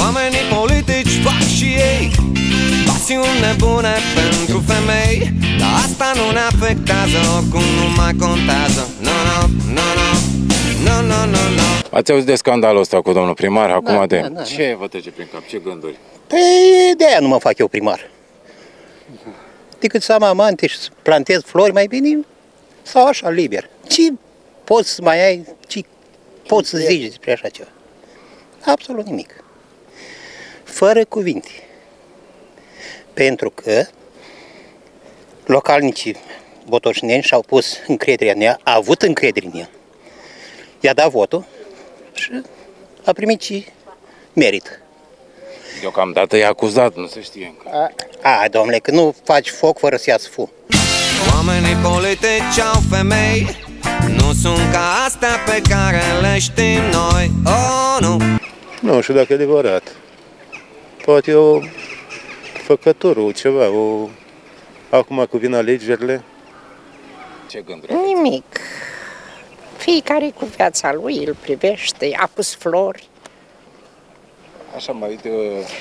Oamenii politici fac și ei pasiuni nebune pentru femei, dar asta nu ne afectează, oricum nu mai contează. No, no, no, no. No, no, no, no. Ați auzit de scandalul ăsta cu domnul primar acum Da. Ce vă trece prin cap? Ce gânduri? Păi de-aia nu mă fac eu primar. Decât să am amante și să plantez flori, mai bine sau așa, liber. Ce poți să mai ai, ce poți să zici despre așa ceva? Absolut nimic. Fără cuvinte. Pentru că localnicii botoșneni și-au pus încrederea în ea, a avut încredere în ea. I-a dat votul și a primit ce merită. Deocamdată e acuzat, nu se știe încă. Domnule, că nu faci foc fără să iasă fum. Oamenii politici au femei, nu sunt ca astea pe care le știm noi. Oh, nu! Nu știu dacă e adevărat. Poate o făcătură, ceva, acum cu vin alegerile. Ce gânduri? Nimic. Fiecare cu viața lui îl privește, a pus flori. Așa mai uite...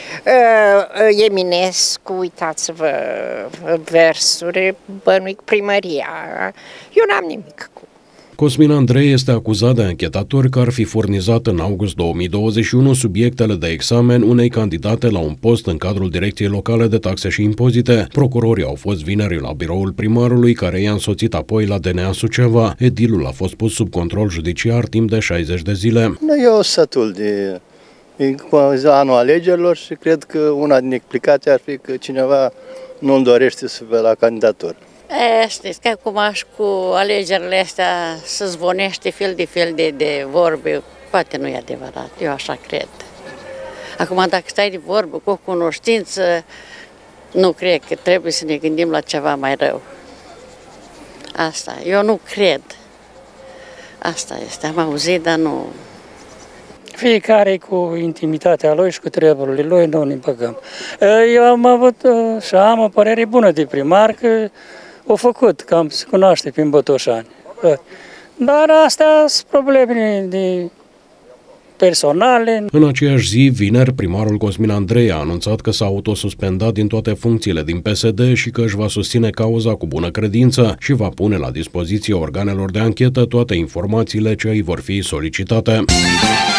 Eminescu, uitați-vă, versuri, bănuic primăria. Eu n-am nimic cu. Cosmin Andrei este acuzat de anchetatori că ar fi furnizat în august 2021 subiectele de examen unei candidate la un post în cadrul Direcției Locale de Taxe și Impozite. Procurorii au fost vineri la biroul primarului, care i-a însoțit apoi la DNA Suceava. Edilul a fost pus sub control judiciar timp de 60 de zile. Eu satul de anul alegerilor și cred că una din explicații ar fi că cineva nu-mi dorește să fie la candidatură. Știți că acum și cu alegerile astea se zvonește fel de vorbe, poate nu e adevărat, eu așa cred. Acum dacă stai de vorbă cu o cunoștință, nu cred că trebuie să ne gândim la ceva mai rău. Asta, eu nu cred. Asta este, am auzit, dar nu... Fiecare cu intimitatea lui și cu treburile lui, nu ne băgăm. Eu am avut și am o părere bună de primar că o făcut, cam se cunoaște prin Botoșani. Dar astea sunt probleme de personale. În aceeași zi, vineri, primarul Cosmin Andrei a anunțat că s-a autosuspendat din toate funcțiile din PSD și că își va susține cauza cu bună credință și va pune la dispoziție organelor de anchetă toate informațiile ce îi vor fi solicitate.